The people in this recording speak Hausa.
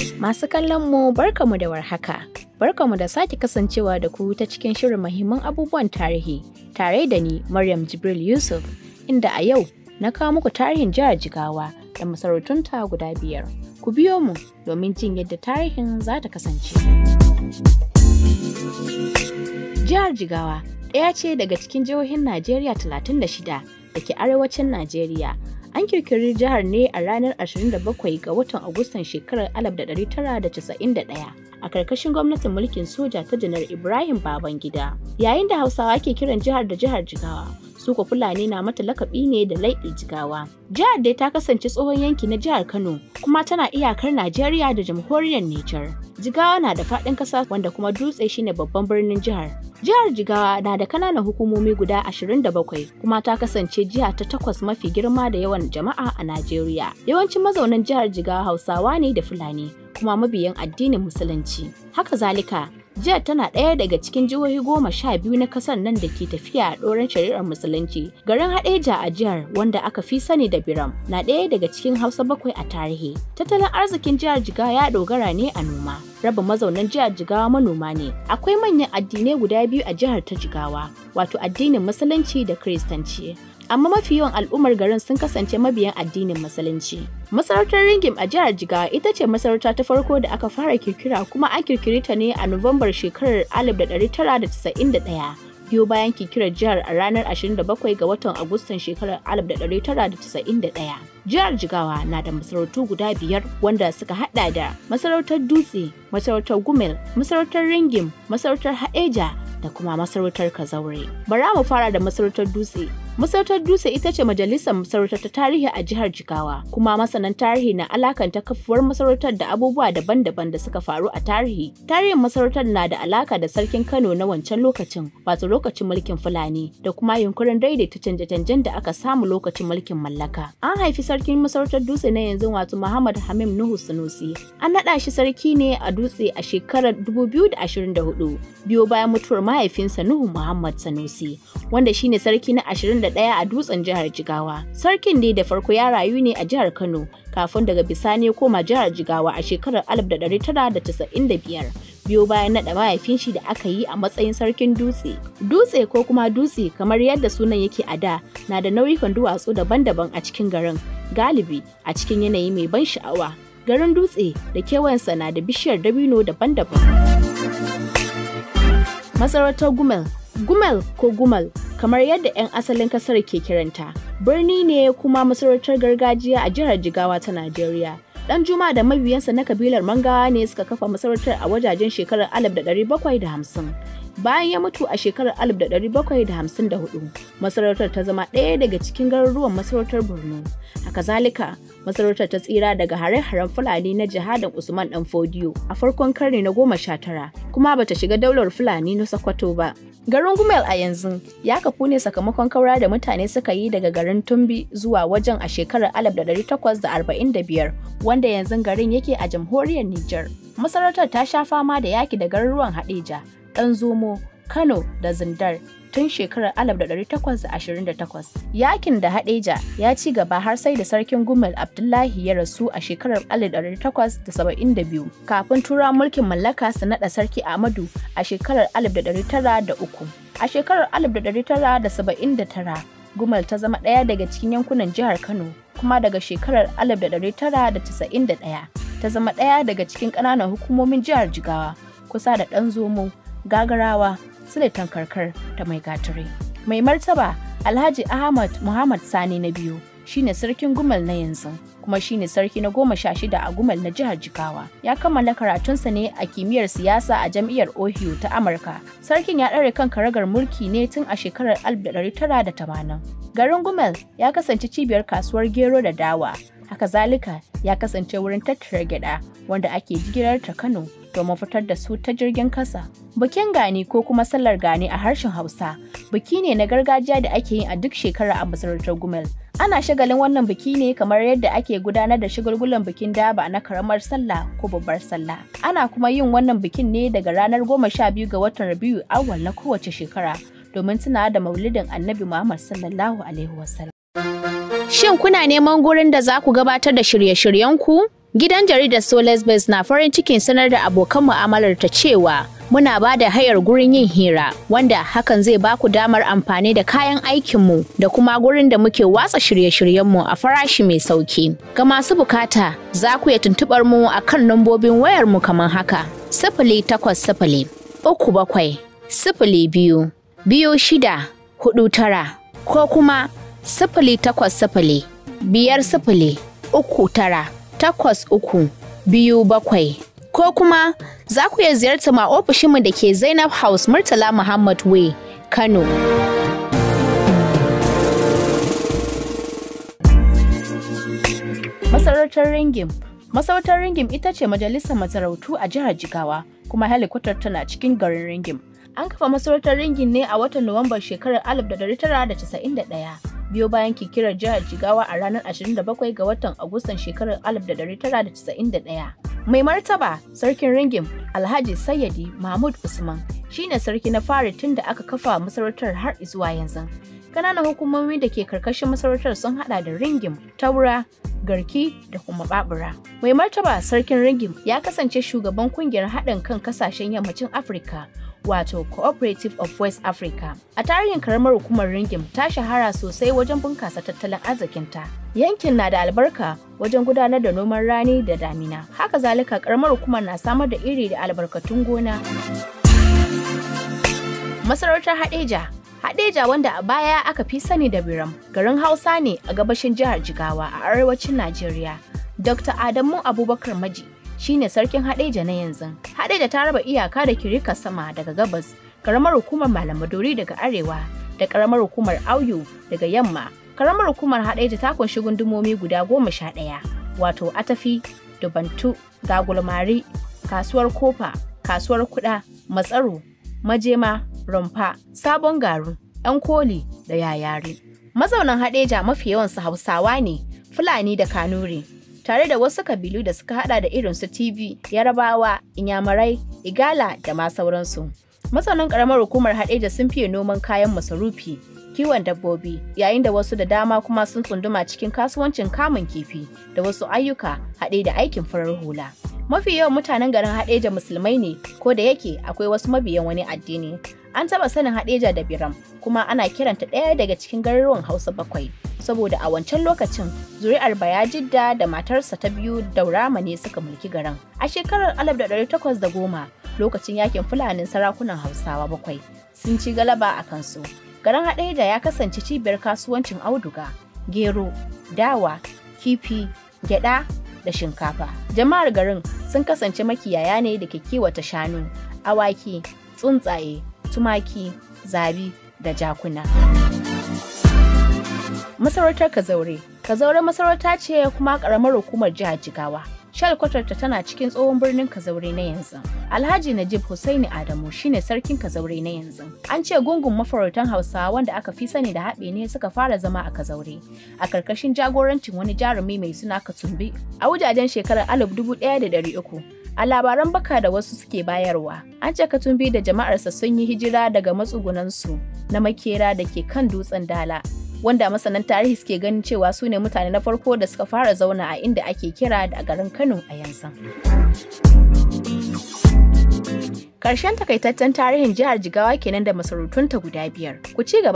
Masu kallon mu barkamu da warhaka. Barkamu da sake kasancewa da ku ta cikin shirin muhimman abubuwan tarihi tare da ni Maryam Jibril Yusuf, inda a yau na kawo muku tarihin jihar Jigawa da masarautunta guda 5. Ku biyo mu domin jin yadda tarihin za ta kasance. Jihar Jigawa ɗaya ce daga cikin jihohin Najeriya 36 da ke arewacin Najeriya. An kirkiri jihar ne a ranar 27 ga watan Agustan shekarar 1991 a karkashin gwamnatin mulkin soja ta Janar Ibrahim Babangida. Yayin da Hausawa ke kiran jihar da jihar Jigawa, su ko Fulani na mata lakabi ne da Laiɗi Jigawa. Jihar dai ta kasance tsohon yanki na jihar Kano kuma tana iyakar Najeriya da jamhuriyar Nijar. Jigawa na da faɗin ƙasa wanda kuma Dutse shine babban birnin jihar. Jihar Jigawa na da kananan hukumomi guda 27 kuma ta kasance jiha ta 8 mafi girma da yawan jama'a a Najeriya. Yawancin mazaunan jihar Jigawa Hausawa ne da Fulani kuma mabiyan addinin Musulunci. Haka zalika, jihar tana ɗaya daga cikin jihohi 12 na kasar nan da ke tafiya a ɗoran shari'ar Musulunci. Garin Haɗeja a jihar, wanda aka fi sani da Biram, na ɗaya daga cikin Hausa 7 a tarihi. Tattalin arzikin jihar Jigawa ya dogara ne a noma. Rabin mazaunan jihar Jigawa manoma ne. Akwai manyan addinai guda 2 a jihar ta Jigawa, wato addinin Musulunci da Kiristanci. Amma mafi yawan al'ummar garin sun kasance mabiyan addinin Musulunci. Masarautar Ringim a jihar Jigawa ita ce masarauta ta farko da aka fara kirkira, kuma an kirkire ta ne a Nuwambar shekarar 1991. Biyo bayan kirkirar jihar a ranar 27 ga watan Agustan shekarar 1991. Jihar Jigawa na da masarautu guda 5 wanda suka hada da masarautar Dutse, masarautar Gumel, masarautar Ringim, masarautar Haɗeja da kuma masarautar Kazaure. Bara mu fara da masarautar Dutse. Masarautar Dutse ita ce majalisar masarautar ta tarihi a jihar Jigawa, kuma masanan tarihi na alakanta kafuwar masarautar da abubuwa daban-daban da suka faru a tarihi. Tarihin masarautar na da alaka da sarkin Kano na wancan lokacin, wato lokacin mulkin Fulani, da kuma yunkurin daidaita canje-canjen da aka samu lokacin mulkin mallaka. An haifi sarkin masarautar Dutse na yanzu, wato Muhammad Hamim Nuhu Sanusi. An naɗa shi sarki ne a Dutse a shekarar 2024, biyo bayan mutuwar mahaifinsa Nuhu Muhammad Sanusi, wanda shine sarki na 21 a Dutsen jihar Jigawa. Sarkin dai da farko ya rayu ne a jihar Kano, kafin daga bisani ya koma jihar Jigawa a shekarar 1995. Biyo bayan naɗa mahaifin shi da aka yi a matsayin sarkin Dutse. Dutse ko kuma Dutse, kamar yadda sunan yake a da, na da nau'ikan duwatsu daban-daban a cikin garin, galibi a cikin yanayi mai ban sha'awa. Garin Dutse da kewayensa na da bishiyar dabino daban-daban. Masarautar Gumel. Gumel ko Gumal, kamar yadda 'yan asalin kasar ke kiranta, birni ne kuma masarautar gargajiya a jihar Jigawa ta Najeriya. Dan Juma da mabiyansa na kabilar Mangawa ne suka kafa masarautar a wajajen shekarar 1750. Bayan ya mutu a shekarar 1754, masarautar ta zama ɗaya daga cikin garuruwan masarautar Borno. Haka zalika, masarautar ta tsira daga hare-haren Fulani na jihadin Usman Dan Fodiyo a farkon karni na 19, kuma bata shiga daular Fulani na Sokoto ba. Garin Gumel a yanzu ya kafu ne sakamakon kaura da mutane suka yi daga garin Tumbi zuwa wajen a shekarar 1845, wanda yanzu garin yake a jamhuriyar Nijar. Masarautar ta sha fama da yaki da garuruwan Haɗeja, Ɗanzomo, Kano da Zindar tun shekarar 1828. Yakin da Haɗeja ya ci gaba har sai da sarkin Gumel Abdullahi ya rasu a shekarar 1872, kafin turawan mulkin mallaka su naɗa sarki Ahmadu a shekarar 1903. A shekarar 1979, Gumel ta zama ɗaya daga cikin yankunan jihar Kano, kuma daga shekarar 1991 ta zama ɗaya daga cikin ƙananan hukumomin jihar Jigawa, kusa da Ɗanzomo, Gagarawa, Suletan Karkar da Mai Gatare. Mai martaba Alhaji Ahmad Muhammad Sani na biyu shine sarkin Gumel na yanzu, kuma shine sarki na 16 a Gumel na jihar Jigawa. Ya kammala karatunsa ne a kimiyyar siyasa a Jami'ar Ohio ta Amurka. Sarkin ya ɗare kan karagar mulki ne tun a shekarar 1980. Garin Gumel ya kasance cibiyar kasuwar gero da dawa. Haka zalika, ya kasance wurin tattara gyada wanda ake jigilar ta Kano domin fitar da su ta jirgin kasa. Bikin Gani ko kuma sallar Gani a harshen Hausa, biki ne na gargajiya da ake yin a duk shekara a masarautar Gumel. Ana shagalin wannan biki ne kamar yadda ake gudanar da shagulgulan bikin Daba na karamar sallah ko babbar sallah. Ana kuma yin wannan bikin ne daga ranar 12 ga watan Rabiu Awwal na kowace shekara, domin tunawa da maulidin Annabi Muhammad sallallahu alaihi wasallam. Shin kuna neman gurin da za ku gabatar da shirye-shiryenku? Gidan jaridar Soles Base na farin cikin sanar da abokan mu'amalar ta cewa muna ba da hayar gurin yin hira, wanda hakan zai ba ku damar amfani da kayan aikinmu da kuma gurin da muke watsa shirye-shiryenmu a farashi mai sauki. Ga masu bukata, za ku iya tuntuɓar mu a kan lambobin wayarmu kamar haka: 0800 37 02 2649 ko kuma 0800 50 39 ko kuma za ku iya ziyartar ma ofishinmu da ke Zainab House Murtala Muhammad Way, Kano. Masarautar Ringim. Masarautar Ringim ita ce majalisar masarautu a jihar Jigawa, kuma helikwatar tana cikin garin Ringim. An kafa masarautar Ringim ne a watan Nuwambar shekarar 1991. biyo bayan kikirar jihar Jigawa a ranar 27 ga watan Agustan shekarar 1991. Mai martaba Sarkin Ringim Alhaji Sayyadi Mahmud Usman shine sarki na fari tun da aka kafa masarautar har zuwa yanzu. Kananan hukumomi da ke karkashin masarautar sun hada da Ringim, Taura, Garki da kuma Babura. Mai martaba Sarkin Ringim ya kasance shugaban kungiyar haɗin kan kasashen yammacin Afirka, wato Cooperative of West Africa. A tarihin karamar hukumar Ringim ta shahara sosai wajen bunkasa tattalin arzikinta. Yankin na da albarka wajen gudanar da noman rani da damina. Haka zalika karamar hukumar na samar da iri da albarkatun gona. Masarautar Hadeja. Hadeja, wanda a baya aka fi sani da Biram, garin Hausa ne a gabashin jihar Jigawa a arewacin Najeriya. Dr. Adamu Abubakar Maji shine sarkin Hadeja na yanzu. Hadeja ta raba iyaka da Kirika Sama daga gabas, karamar hukumar Malamadori daga arewa, da karamar hukumar Auyu daga yamma. Karamar hukumar Hadeja ta kunshi gundumomi guda 11, wato Atafi, Dubantu, Gagulmari, Kasuwar Kofa, Kasuwar Kuda, Matsaro, Majema, Rumfa, Sabon Garu, ‘Yan Koli da Yayari. Mazaunan Hadeja mafi yawansu Hausawa ne, Fulani da Kanuri, tare da wasu kabilu da suka hada da irin su TV, Yarabawa, Inyamurai, Igala da ma sauransu. Mazaunan karamar hukumar Hadeja sun fiye noman kayan masarufi, kiwon dabbobi, yayin da wasu da dama kuma sun tsunduma cikin kasuwancin kamun kifi da wasu ayyuka haɗe da aikin farar hula. Mafi yawan mutanen garin Hadeja musulmai ne, ko da yake akwai wasu mabiyan wani addini. An taɓa sanin Hadeja da Biram, kuma ana kiranta ɗaya daga cikin garuruwan Hausa 7, saboda a wancan lokacin zuri'ar Bayajidda da matarsa ta biyu Daurama ne suka mulki garin. A shekarar 1810, lokacin yakin Fulanin sarakunan Hausawa 7 sun ci galaba a kansu. Garin Hadeja ya kasance cibiyar kasuwancin auduga, gero, dawa, kifi, gyada da shinkafa. Jama'ar garin sun kasance makiyaya ne da ke kiwata shanu, awaki, tsuntsaye, tumaki, zabi da jakuna. Masarautar Kazaure. Kazaure masarauta ce kuma karamar hukumar jihar Jigawa. Shalkwatarta tana cikin tsohon birnin Kazaure na yanzu. Alhaji Najib Hussaini Adamu shine sarkin Kazaure na yanzu. An ce gungun mafarautan Hausawa wanda aka fi sani da haɓe ne suka fara zama a Kazaure, a karkashin jagorancin wani jarumi mai suna Katumbi a wajajen shekarar 1300. A labaran baka da wasu suke bayarwa, an ce Katumbi da jama'arsa sun yi hijira daga matsugunansu na makera da ke kan dutsen Dala, wanda masanan tarihi suke ganin cewa su ne mutane na farko da suka fara zauna a inda ake kira da garin Kano a yanzu. Ƙarshen takaitaccen tarihin jihar Jigawa kenan da masarautunta guda 5. Ku ci gaba